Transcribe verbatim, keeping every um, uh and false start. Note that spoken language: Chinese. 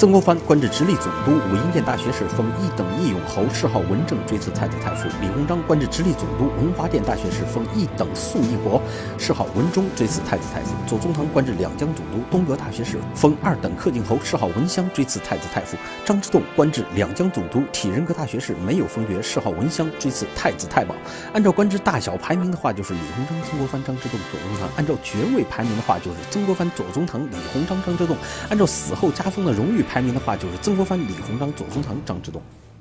曾国藩官至直隶总督，武英殿大学士，封一等义勇侯，谥号文正，追赐太子太傅。李鸿章官至直隶总督，文华殿大学士，封一等肃义国，谥号文忠，追赐太子太傅。左宗棠官至两江总督，东阁大学士，封二等恪靖侯，谥号文襄，追赐太子太傅。张之洞官至两江总督，体仁阁大学士，没有封爵，谥号文襄，追赐太子太保。按照官职大小排名的话，就是李鸿章、曾国藩、张之洞、左宗棠；按照爵位排名的话，就是曾国藩、左宗棠、李鸿章、张之洞；按照死后加封的荣誉排名的话，就是曾国藩、李鸿章、左宗棠、张之洞。